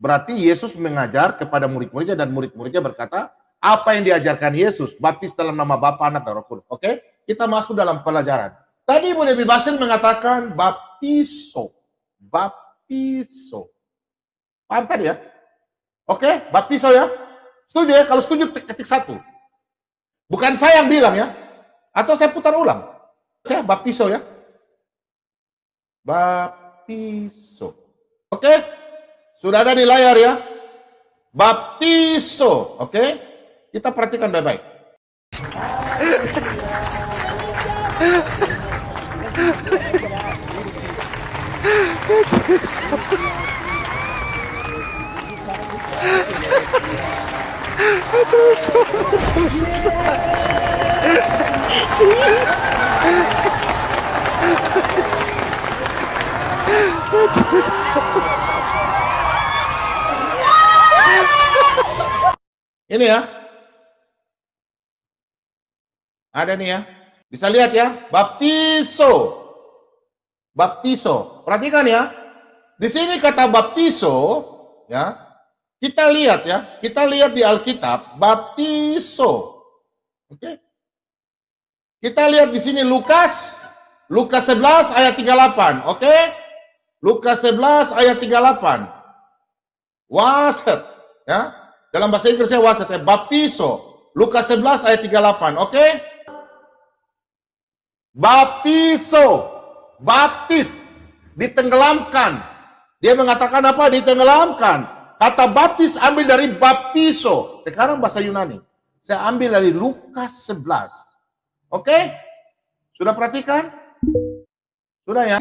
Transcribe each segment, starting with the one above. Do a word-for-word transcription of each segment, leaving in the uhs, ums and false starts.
Berarti Yesus mengajar kepada murid-muridnya dan murid-muridnya berkata, apa yang diajarkan Yesus? Baptis dalam nama Bapa, Anak, dan Roh Kudus. Oke? Kita masuk dalam pelajaran. Tadi Ibu Debbie Basil mengatakan baptiso. Baptiso. Paham tadi ya? Oke? Baptiso ya? Setuju ya? Kalau setuju ketik satu. Bukan saya yang bilang ya. Atau saya putar ulang. Saya baptiso ya. Baptiso. Oke? Sudah ada di layar ya. Baptiso. Oke? Kita perhatikan baik-baik. Ini ya. Ada nih ya. Bisa lihat ya. Baptiso. Baptiso. Perhatikan ya. Di sini kata baptiso ya. Kita lihat ya. Kita lihat di Alkitab baptiso. Oke. Kita lihat di sini Lukas Lukas sebelas ayat tiga puluh delapan. Oke? Lukas sebelas ayat tiga puluh delapan. Waset ya. Dalam bahasa Inggrisnya waset ya. Baptiso. Lukas sebelas ayat tiga puluh delapan. Oke? Baptiso. Baptis. Ditenggelamkan. Dia mengatakan apa? Ditenggelamkan. Kata baptis ambil dari baptiso. Sekarang bahasa Yunani. Saya ambil dari Lukas sebelas. Oke? Sudah perhatikan? Sudah ya?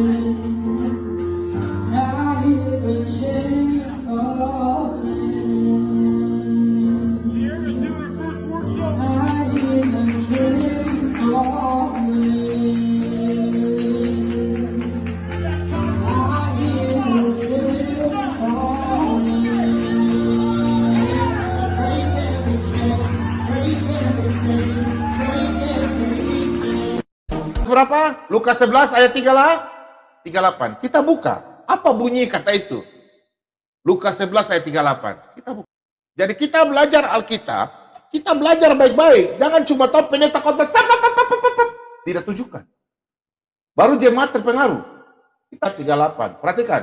Berapa? Lukas sebelas ayat tiga puluh delapan. Kita buka. Apa bunyi kata itu? Lukas sebelas ayat tiga puluh delapan. Kita buka. Jadi kita belajar Alkitab, kita belajar baik-baik. Jangan cuma tahu pendeta khotbah. Tidak tujukan. Baru jemaat terpengaruh. Kita tiga puluh delapan. Perhatikan.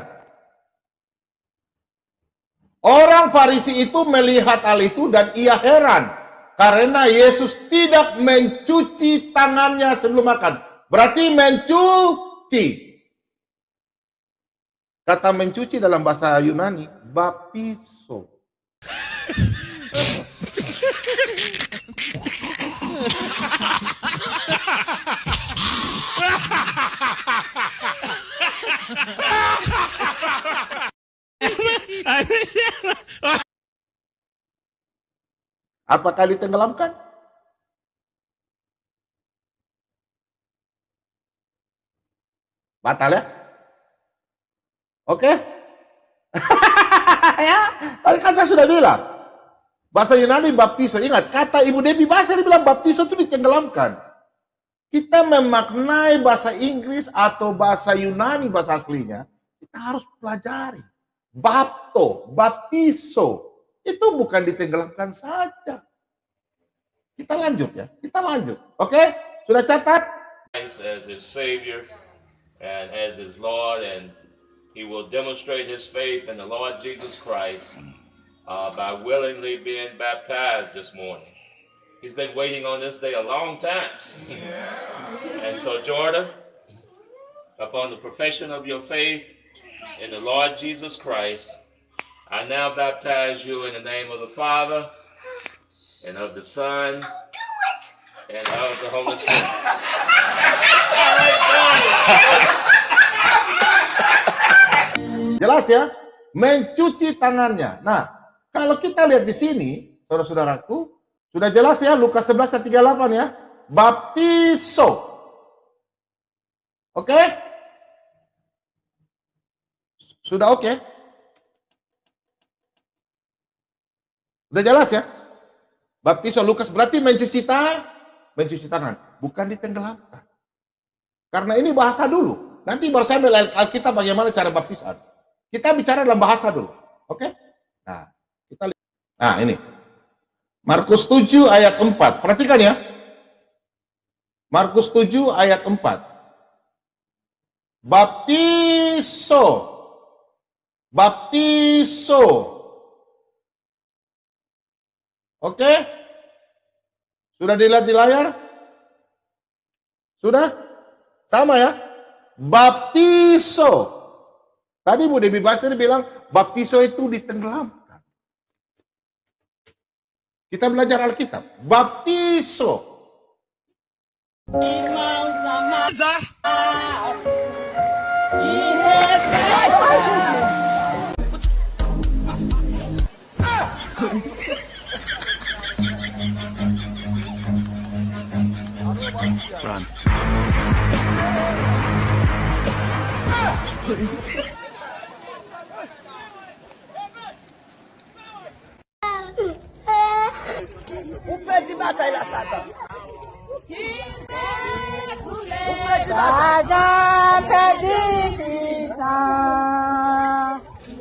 Orang Farisi itu melihat hal itu dan ia heran. Karena Yesus tidak mencuci tangannya sebelum makan. Berarti mencuci. Kata mencuci dalam bahasa Yunani, baptiso. Apakah ditenggelamkan? Batal ya? Oke? Ya, tadi kan saya sudah bilang. Bahasa Yunani baptiso. Ingat, kata Ibu Debbie bahasa dia bilang baptiso itu ditenggelamkan. Kita memaknai bahasa Inggris atau bahasa Yunani bahasa aslinya, kita harus pelajari. Bapto, baptiso. Itu bukan ditenggelamkan saja. Kita lanjut ya, kita lanjut. Oke? Sudah catat? As his Savior and as his Lord, and he will demonstrate his faith in the Lord Jesus Christ uh, by willingly being baptized this morning. He's been waiting on this day a long time. Yeah. And so, Jordan, upon the profession of your faith in the Lord Jesus Christ, I now baptize you in the name of the Father, and of the Son, and of the Holy Spirit. Jelas ya? Mencuci tangannya. Nah, kalau kita lihat di sini, saudara-saudaraku, sudah jelas ya, Lukas sebelas ayat tiga puluh delapan ya. Baptiso. Oke? Sudah oke? Sudah jelas ya? Baptiso Lukas berarti mencuci tangan, mencuci tangan, bukan ditenggelamkan. Karena ini bahasa dulu. Nanti baru saya melihat Alkitab bagaimana cara baptisan. Kita bicara dalam bahasa dulu. Oke? Nah, kita lihat. Nah, ini. Markus tujuh ayat empat. Perhatikan ya. Markus tujuh ayat empat. Baptiso. Baptiso. Oke? Sudah dilihat di layar? Sudah? Sama ya? Baptiso. Tadi Bu Debbie Basir bilang, baptiso itu ditenggelamkan. Kita belajar Alkitab. Baptiso. Run. O pé de batalha assada. O pé de batalha. Pé de pisar.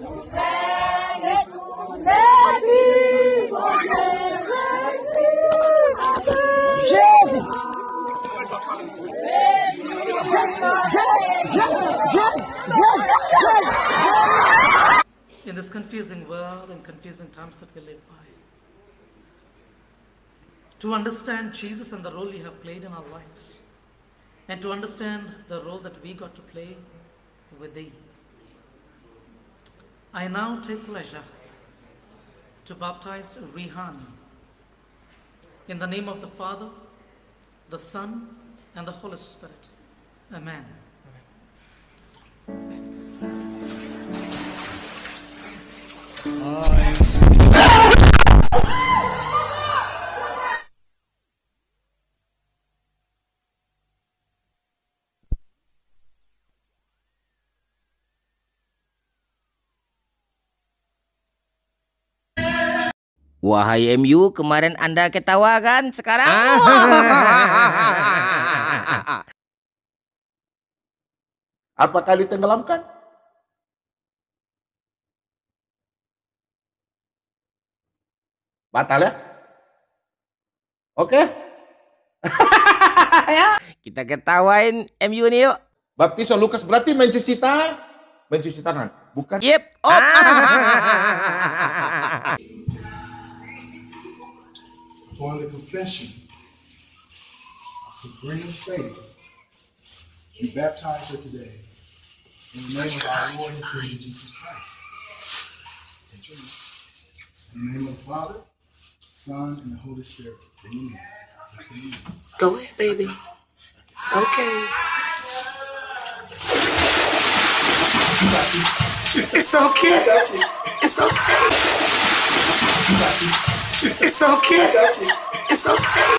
Jesus! In this confusing world and confusing times that we live by, to understand Jesus and the role He have played in our lives, and to understand the role that we got to play with Thee, I now take pleasure to baptize Rihan in the name of the Father, the Son, and the Holy Spirit. Amen. Wahai M U, kemarin Anda ketawa kan? Sekarang Apakah ditenggelamkan? Batal ya? Oke? kita ketawain M U nih yuk. Baptiso Lukas berarti mencuci tangan, mencuci tangan, bukan? Yep. Oh. Upon the confession of supreme faith, we baptize her today in the name of our Lord and Savior Jesus Christ. In the name of the Father, Son, and the Holy Spirit. Amen. Amen. Go ahead, baby. It's okay. It's okay. It's okay. It's okay. It's okay.